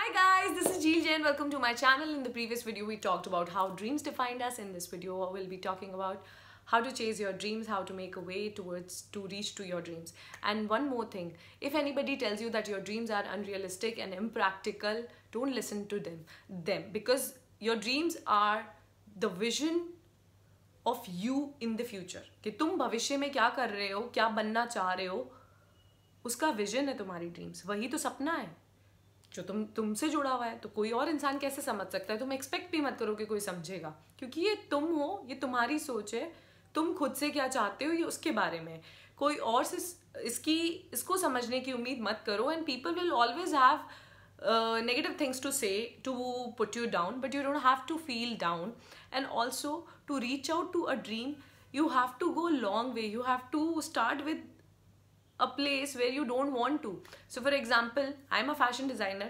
Hi guys, this is Jheel Jain. Welcome to my channel. In the previous video, we talked about how dreams defined us. In this video, we'll be talking about how to chase your dreams, how to make a way to reach to your dreams. And one more thing, if anybody tells you that your dreams are unrealistic and impractical, don't listen to them because your dreams are the vision of you in the future. कि तुम भविष्य में क्या कर रहे हो, क्या बनना चाह रहे हो, उसका विजन है तुम्हारी ड्रीम्स. वही तो सपना है जो तुमसे जुड़ा हुआ है. तो कोई और इंसान कैसे समझ सकता है? तुम एक्सपेक्ट भी मत करो कि कोई समझेगा, क्योंकि ये तुम हो, ये तुम्हारी सोच है. तुम खुद से क्या चाहते हो ये उसके बारे में. कोई और से इसको समझने की उम्मीद मत करो. And people will always have negative things to say to put you down, but you don't have to feel down. And also, to reach out to a dream, you have to go a long way. You have to start with a place where you don't want to. So for example, I'm a fashion designer.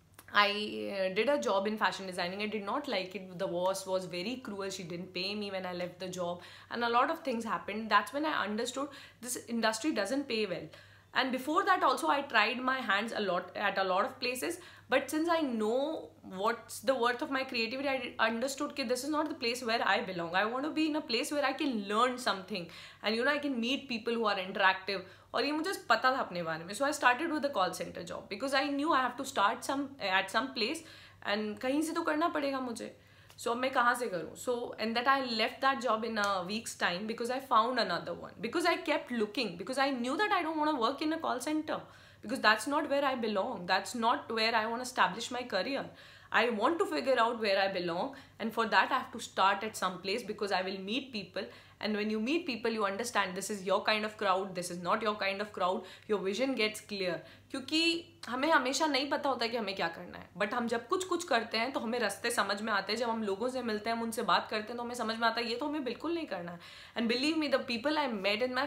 I did a job in fashion designing. I did not like it. The boss was very cruel. She didn't pay me when I left the job, and a lot of things happened. That's when I understood this industry doesn't pay well. And before that also, I tried my hands at a lot of places. But since I know what's the worth of my creativity, I understood that this is not the place where I belong. I want to be in a place where I can learn something. And I can meet people who are interactive. और ये मुझे पता था अपने बारे में. So I started with a call center job because I knew I have to start at some place. And कहीं से तो करना पड़ेगा मुझे. So अब मैं कहाँ से करूँ? So and that I left that job in a week's time because I found another one. Because I kept looking. Because I knew that I don't want to work in a call center. Because that's not where I belong. That's not where I want to establish my career. I want to figure out where I belong, and for that I have to start at some place because I will meet people. And when you meet people, you understand this is your kind of crowd, this is not your kind of crowd. Your vision gets clear. क्योंकि हमें हमेशा नहीं पता होता कि हमें क्या करना है, बट हम जब कुछ करते हैं तो हमें रास्ते समझ में आते हैं. जब हम लोगों से मिलते हैं, हम उनसे बात करते हैं, तो हमें समझ में आता है ये तो हमें बिल्कुल नहीं करना है. And believe me, the people I met in my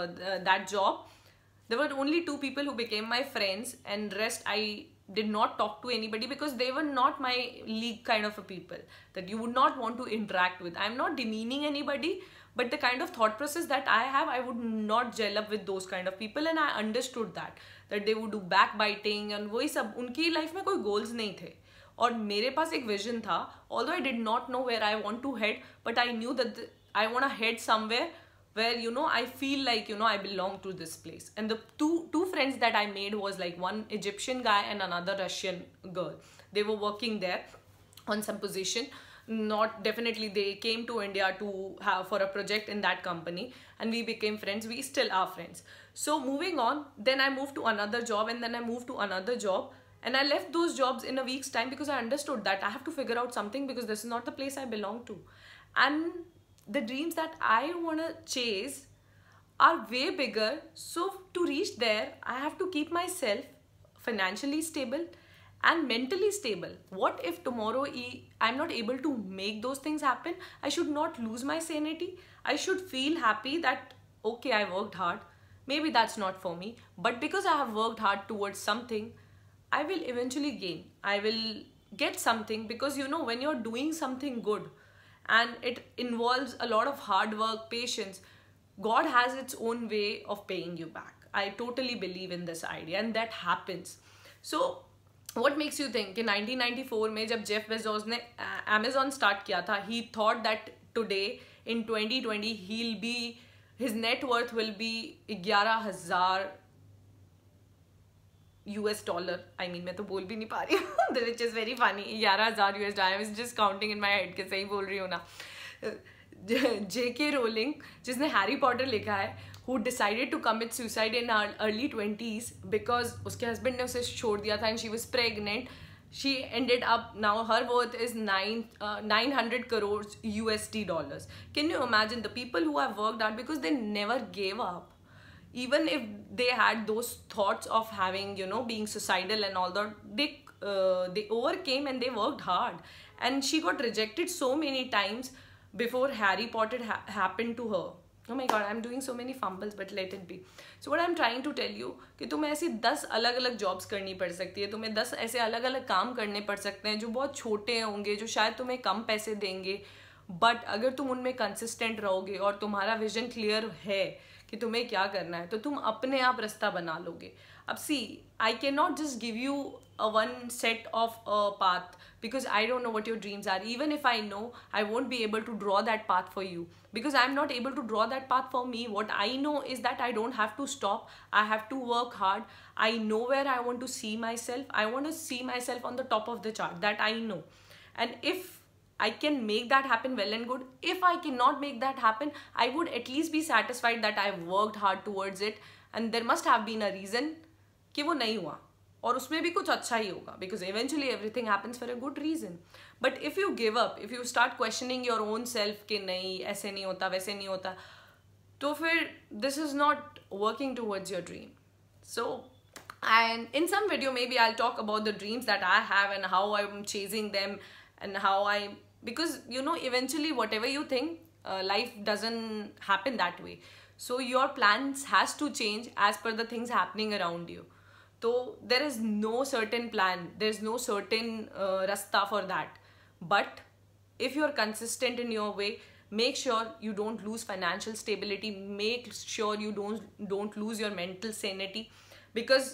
that job, there were only 2 people who became my friends, and rest I did not talk to anybody because they were not my league kind of a people that you would not want to interact with. I'm not demeaning anybody, but the kind of thought process that I have, I would not gel up with those kind of people. And I understood that they would do backbiting and वही सब. उनकी life में कोई goals नहीं थे और मेरे पास एक विजन था. Although I did not know where I want to head, but I knew that I want to head somewhere where I feel like I belong to this place. And the two friends that I made was like one Egyptian guy and another Russian girl. They were working there on some position. Not definitely, they came to India to have for a project in that company, and we became friends. We still are friends. So moving on, then I moved to another job, and then I moved to another job, and I left those jobs in a week's time because I understood that I have to figure out something because this is not the place I belong to. And the dreams that I want to chase are way bigger. So to reach there, I have to keep myself financially stable and mentally stable. What if tomorrow I'm not able to make those things happen? I should not lose my sanity. I should feel happy that, okay, I worked hard. Maybe that's not for me, but because I have worked hard towards something, I will eventually gain. I will get something because when you're doing something good, and it involves a lot of hard work, patience, God has its own way of paying you back. I totally believe in this idea, and that happens. So what makes you think कि 1994 में जब Jeff Bezos ने Amazon start किया था, he thought that today in 2020 his net worth will be 11,000 $11. I mean, मैं तो बोल भी नहीं पा रही हूँ, which is very funny. 11,000 $11. I was just counting in my head कि सही बोल रही हूँ ना. J.K. Rowling, जिसने हैरी पॉटर लिखा है, who decided to commit suicide in her early 20s because उसके husband ने उसे छोड़ दिया था, and she was pregnant. She ended up, now her worth is 900 crores USD. Can you imagine the people who have worked hard because they never gave up? Even if they had those thoughts of having, being suicidal and all that, they overcame and they worked hard. And she got rejected so many times before Harry Potter happened to her. Oh my god, I'm doing so many fumbles, but let it be. So what I'm trying to tell you कि तुम्हें ऐसी 10 अलग-अलग jobs करनी पड़ सकती है. तुम्हें 10 ऐसे अलग-अलग काम करने पड़ सकते हैं जो बहुत छोटे होंगे, जो शायद तुम्हें कम पैसे देंगे. बट अगर तुम उनमें कंसिस्टेंट रहोगे और तुम्हारा विजन क्लियर है कि तुम्हें क्या करना है, तो तुम अपने आप रास्ता बना लोगे. See, I cannot just give you a one set of a path because I don't know what your dreams are. Even if I know, I won't be able to draw that path for you because I'm not able to draw that path for me. What I know is that I don't have to stop. I have to work hard. I know where I want to see myself. I want to see myself on the top of the chart. That I know. And if I can make that happen, well and good. If I cannot make that happen, I would at least be satisfied that I've worked hard towards it, and there must have been a reason कि वो नहीं हुआ, और उसमें भी कुछ अच्छा ही होगा, because eventually everything happens for a good reason. But if you give up, if you start questioning your own self कि नहीं ऐसे नहीं होता वैसे नहीं होता, तो फिर this is not working towards your dream. So, and in some video maybe I'll talk about the dreams that I have and how I'm chasing them and how because you know, eventually whatever you think, life doesn't happen that way. So your plans has to change as per the things happening around you. So there is no certain plan, there's no certain rasta for that. But if you're consistent in your way, make sure you don't lose financial stability, make sure you don't lose your mental sanity, because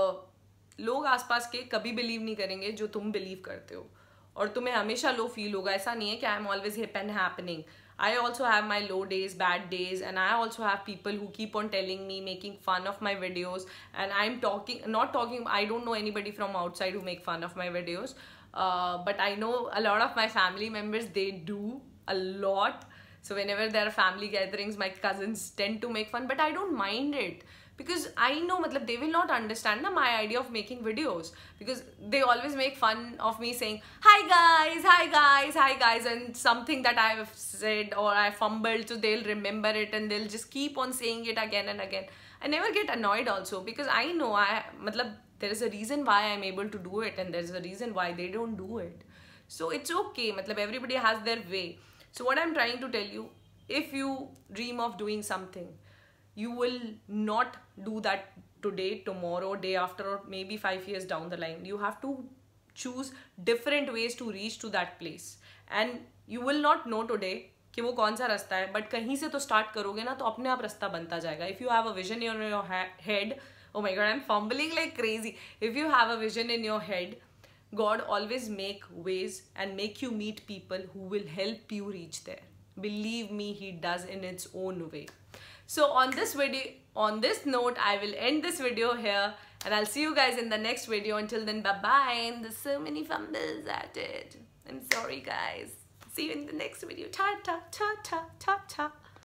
लोग आसपास के कभी believe नहीं करेंगे जो तुम believe करते हो, और तुम्हें हमेशा low feel होगा. ऐसा नहीं है कि I am always hip and happening. I also have my low days, bad days, and I also have people who keep on telling me, making fun of my videos, and I'm not talking, I don't know anybody from outside who make fun of my videos, but I know a lot of my family members, they do a lot. So whenever there are family gatherings, my cousins tend to make fun, but I don't mind it. Because I know, matlab, they will not understand my idea of making videos, because they always make fun of me saying hi guys, hi guys, hi guys, and something that I have said or I fumbled, so they'll remember it and they'll just keep on saying it again and again. I never get annoyed also, because I know there is a reason why I'm able to do it, and there's a reason why they don't do it. So it's okay, everybody has their way. So what I'm trying to tell you, if you dream of doing something, you will not do that today, tomorrow, day after, or maybe 5 years down the line. You have to choose different ways to reach to that place, and you will not know today कि वो कौन सा रास्ता है, but कहीं से तो start करोगे ना, तो अपने आप रास्ता बनता जाएगा. If you have a vision in your head, oh my god, I'm fumbling like crazy. If you have a vision in your head, God always make ways and make you meet people who will help you reach there. Believe me, He does in its own way. So on this note, I will end this video here, and I'll see you guys in the next video. Until then, bye bye. And there's so many fumbles at it. I'm sorry guys. See you in the next video. Ta ta ta ta ta ta.